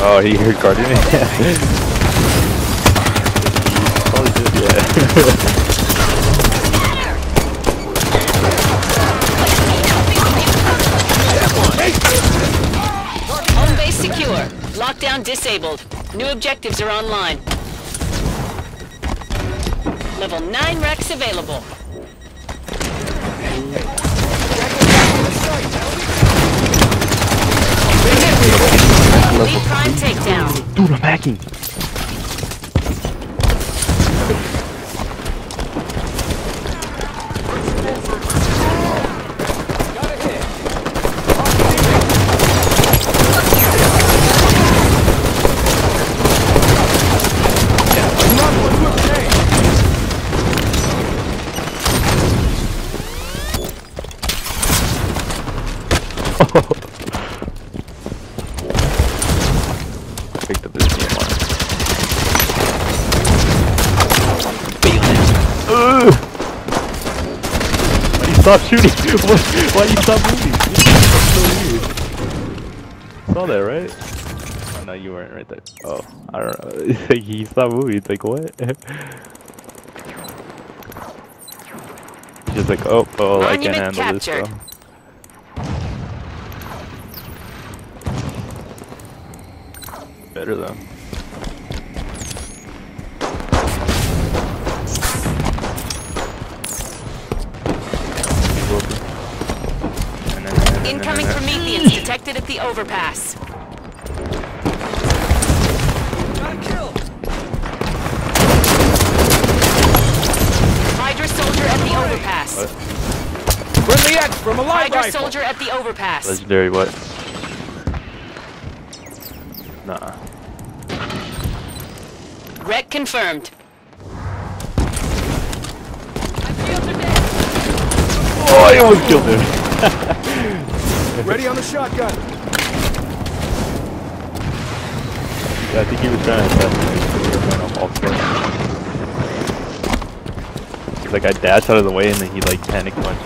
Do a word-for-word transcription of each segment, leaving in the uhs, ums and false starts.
Oh, he heard guarding it? Probably did, yeah. Home base secure. Lockdown disabled. New objectives are online. Level nine Rex available. Lead prime takedown. Dude, I'm hacking. Picked up this game on. Why you stop shooting? Why, why you stop moving? That's so weird. Saw that, right? Oh, no, you weren't right there. Oh, I don't know. It's like he stopped moving. It's like, what? Just like, oh, oh, I can't handle captured. this, bro. Better though. Incoming Prometheans detected at the overpass. Got a kill. Hydra soldier at the overpass. What? Friendly X from a live Hydra rifle. soldier at the overpass. Legendary what? Nah. Wreck confirmed. Oh, I almost killed him. Ready on the shotgun. Yeah, I think he was trying to test me. We were going off all four. Like I dashed out of the way and then he like panic punched.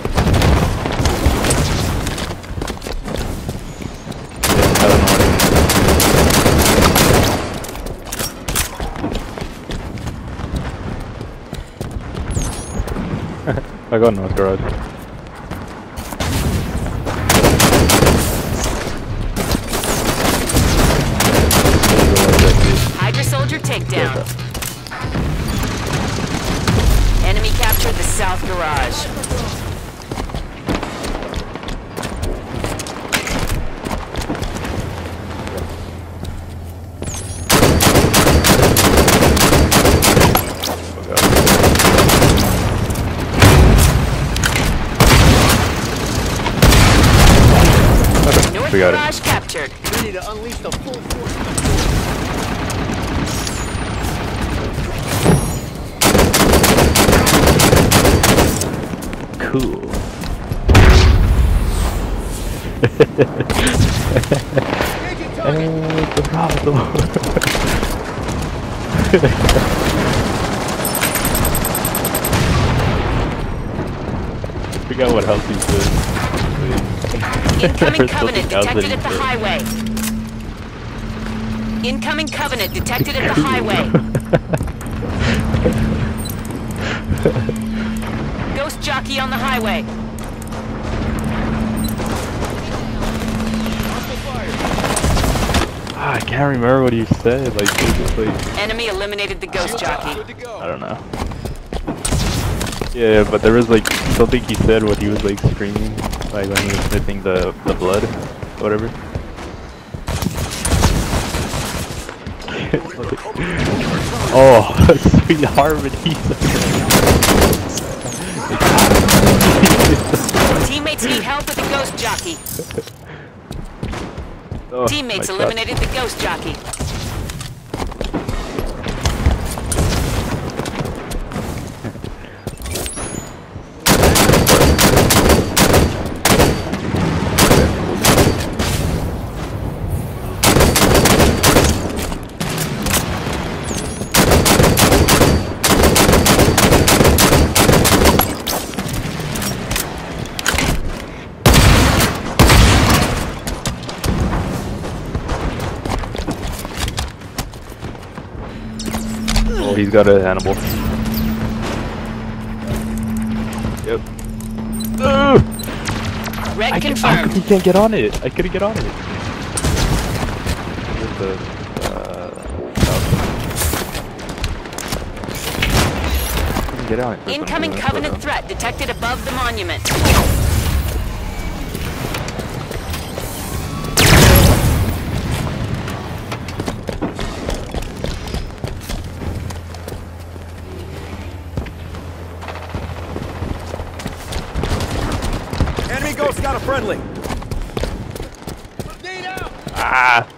I don't know what it is. I got no garage. Hydra soldier takedown. Enemy captured the south garage. North We got it. garage captured. Ready to unleash the full force. Cool. Hey, the problem. Forgot what health he's doing. Incoming Covenant detected at the highway. Incoming Covenant detected at the highway. Ghost jockey on the highway. Ah, I can't remember what he said. Like, it was just like Enemy eliminated the ghost jockey. Good to go. I don't know. Yeah, but there was like something he said when he was like screaming, like when he was sniffing the the blood, whatever. Oh, sweet harmony. Teammates need help with the ghost jockey. Oh, Teammates my God. eliminated the ghost jockey. He's got a Hannibal. Yep. Uh, Red I, confirmed. I can't get on it. I couldn't get on it. Where's the, uh, I couldn't get on it. for some Incoming reason. Covenant threat detected above the monument. Enemy ghost got a friendly. Need out. Ah!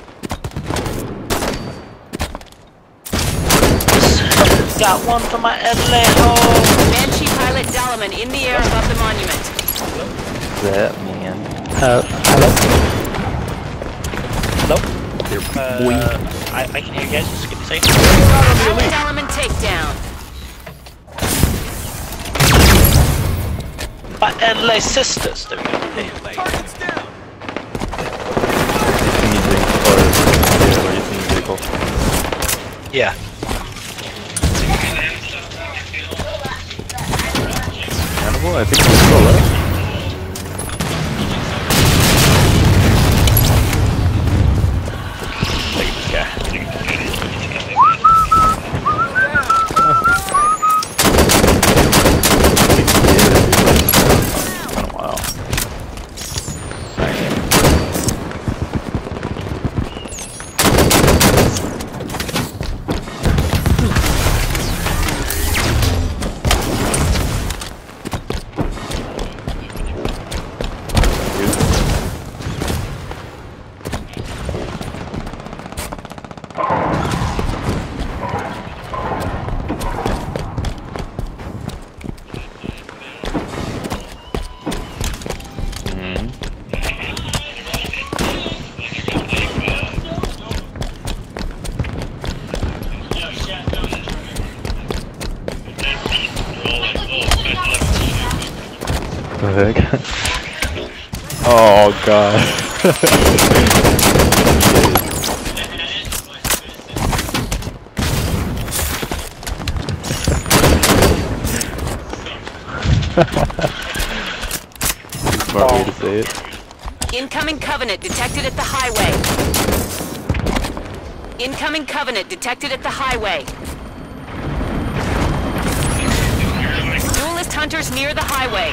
Got one for my Edlejo. Banshee pilot Dalaman in the air above the monument. That man. Uh, hello? Hello? Uh, I, I can hear you guys. Just give me a second. Pilot Dalaman takedown. My Edle sisters. There we go. Hey. Target's down. Anything, or, yeah, or you think vehicle. Yeah. Hannibal? I think he's still left. Look at this guy. It's been a while. The heck? Oh god. Smart way to say it. Incoming Covenant detected at the highway. Incoming Covenant detected at the highway. Duelist hunters near the highway.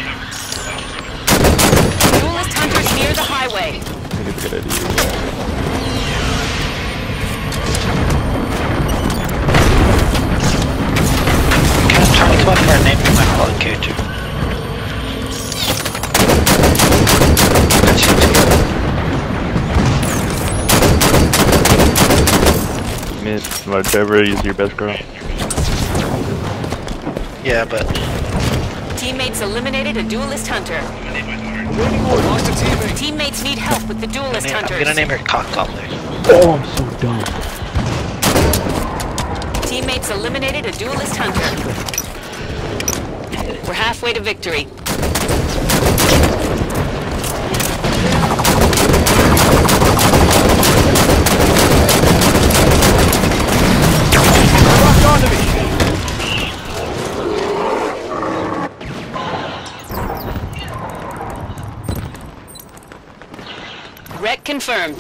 Duelist hunters near the highway. I think it's a good idea. Can I try to come up for a name for my pilot character? Mid, whatever is your best girl. Yeah, but Teammates eliminated a duelist hunter. Lost a teammate. Teammates need help with the I'm duelist gonna, I'm hunters. gonna name her Cock Gobbler. Oh, I'm so dumb. Teammates eliminated a duelist hunter. We're halfway to victory. Locked onto me. Wreck confirmed.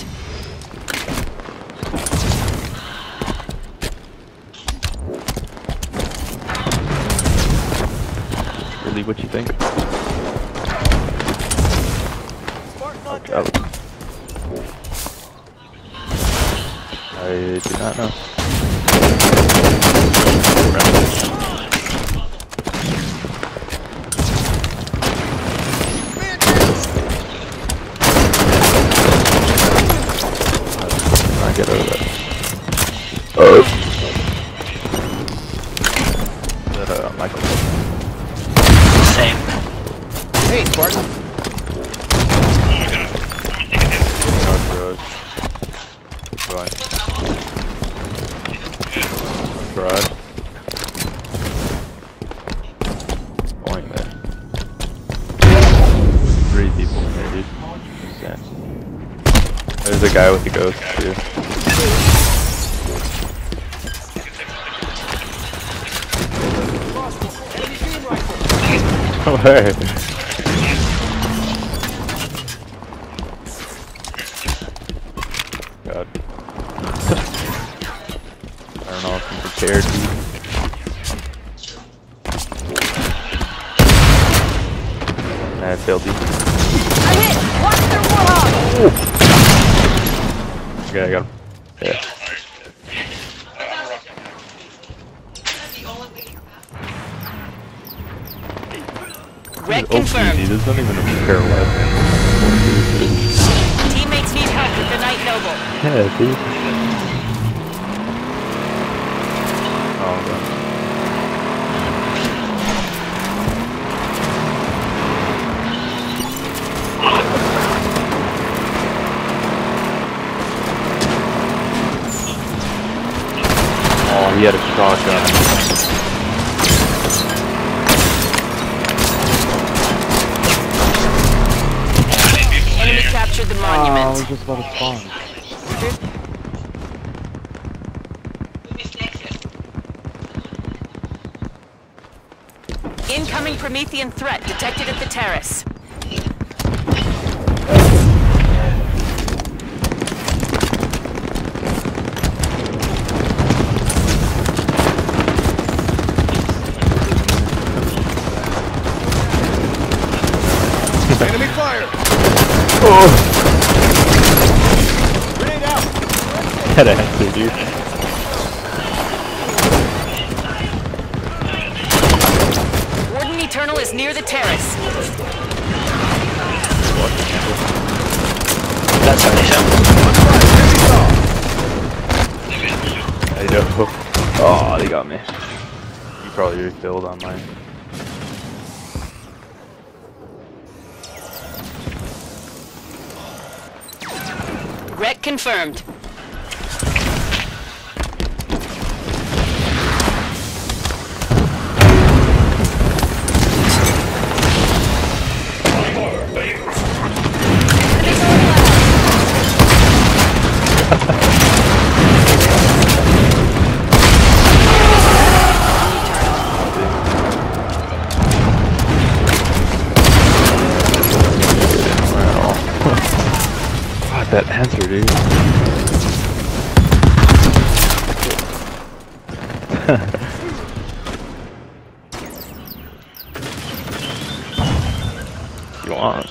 Really, what you think? Spartan on Oh. deck. I do not know. I get over that. Oh. Is that uh, Michael? Same. Hey, Spartan. North Road. Right. Garage. Going there. Three people in there, dude. Understand. There's a guy with the ghost too. Where? God. I don't know if I'm prepared, dude. Nah, I failed, dude. I'm hit! Watch their warhog! Okay, I got him. Yeah. Red Oh, confirmed. easy. This isn't even a repair weapon. Teammates need help with the Night Noble. Yeah, dude. Oh, God. Oh, he had a shotgun. Enemy captured the Oh, I monument. was just about to spawn. Incoming Promethean threat detected at the terrace. Enemy fire! Oh! Grenade out! That answer, dude. Warden Eternal is near the terrace. That's how they show. I know. Oh, they got me. You probably refilled on mine. Wreck confirmed. God, that answer, dude. You want?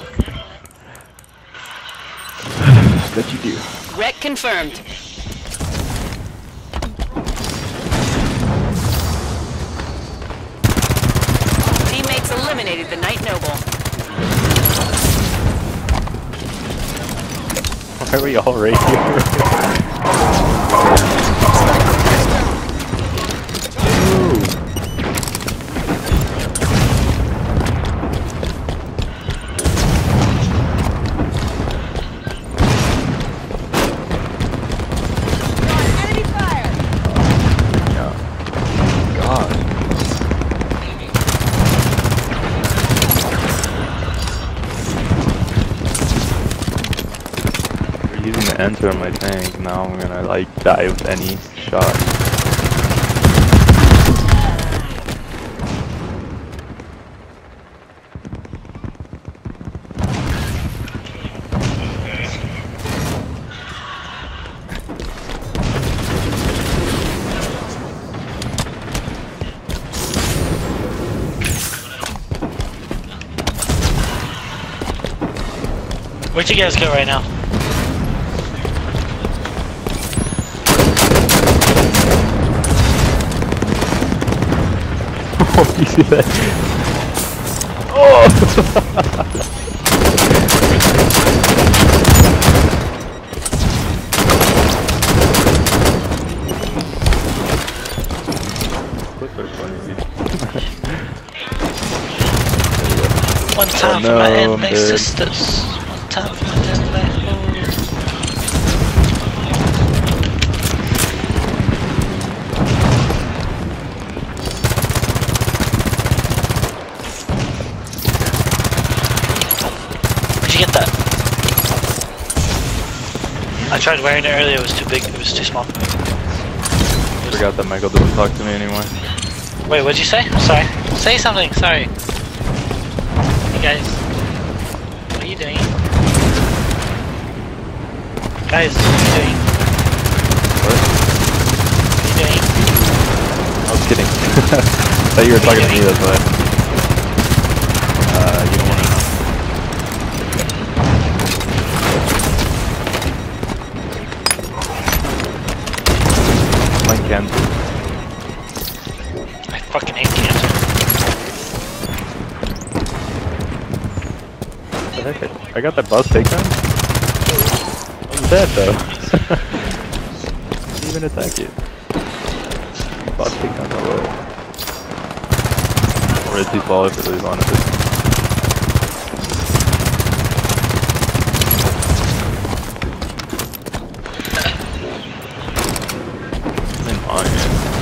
Bet you do. Wreck confirmed. Teammates eliminated the Night Noble. Why are we all right here? Enemy fire! Yeah. God. We're using the enter on my tank. Now I'm gonna like die with any shot. Where'd you guys go right now? Oh, you see that? Oh! One time Oh, for my no, anime dude. sisters. One time for my anime hoes. Where'd you get that? I tried wearing it earlier, it was too big, it was too small for me. I forgot that Michael doesn't talk to me anymore. Wait, what'd you say? I'm sorry. Say something, sorry. Guys, what are you doing? Guys, what are you doing? What? What are you doing? I was kidding. I thought you were talking to me, that's why. Uh, you don't want to know. Mine cancer. I fucking hate cancer. What the heck? I got that bus takedown? What was that though? Didn't even attack it. Bus takedown, no way. Or is he fall if it really wanted to? In mine.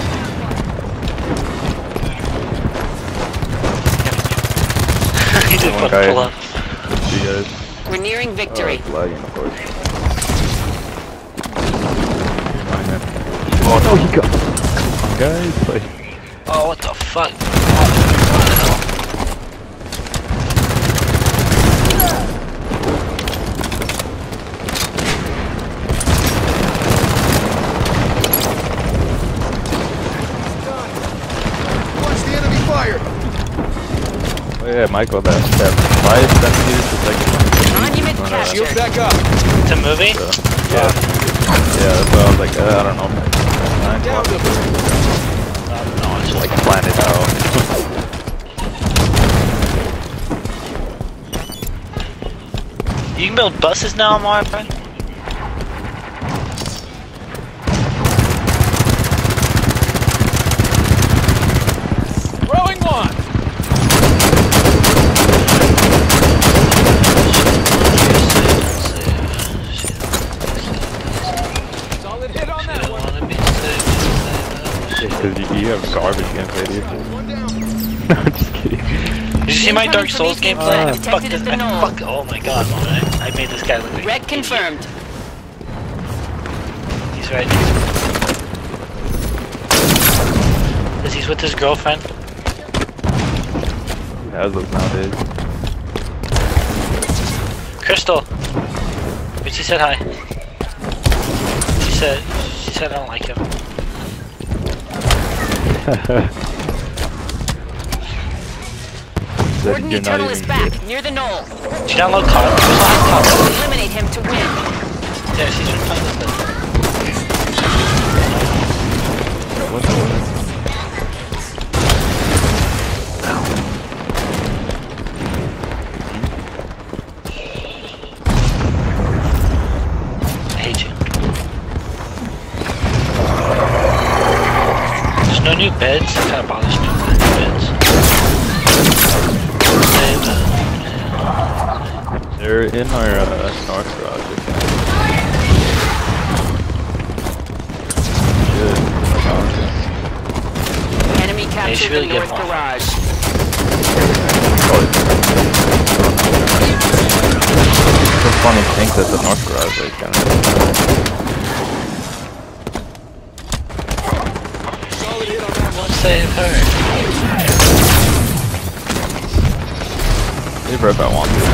He did One fucking guy. pull up. See you guys. We're nearing Oh, victory. it's lagging, of course. Mine, man. Oh no, he got. Come on, guys, like. Oh, what the fuck? What the hell? Watch the enemy fire. Oh yeah, Michael, that that five centimeters per second. Monument Uh, captured. Shield back up. It's a movie? So, yeah, yeah. That's why I was like, uh, I don't know. Nine Down o'clock, them. No, it's like like plan it out. you can build buses now, Marvin. Throwing one. Solid hit on that one. Because you, you have garbage gameplay, dude. One down. No, I'm just kidding. Did you see my Dark Souls gameplay? Uh, I fucked Detected this. at the I knoll. fucked. Oh my god, man. I, I made this guy look like Red an confirmed. idiot. He's right. Is he's with his girlfriend? Who has those nowadays? Crystal. But she said hi. She said. She said I don't like him. That Warden you're not Eternal even is back, good. near the knoll. Did you download C O D? There's a lot of C O D. Eliminate him to win. Yeah, she's been playing with it. What the? I hate you. There's no new beds. That kind of bothers me. New beds. And, uh, They're in our uh, north garage. Good. Enemy captured really the get north one. garage. Some funny things at the north garage, like kind of. Solid hit on that one. save her. Leave her if I want to.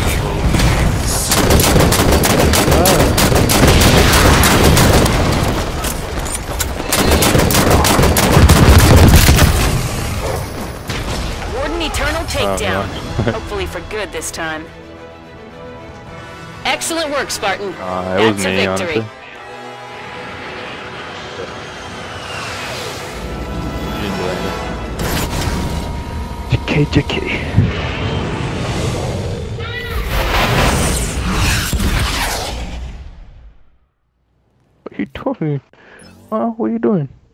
Warden Eternal takedown. no. Hopefully for good this time. Excellent work, Spartan. Uh, it was That's a me, victory. honestly. You enjoyed it. J K, J K. What are you doing? Uh, what are you doing?